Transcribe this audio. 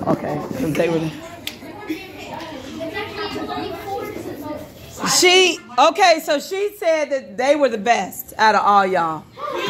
Okay, because they were. So she said that they were the best out of all y'all.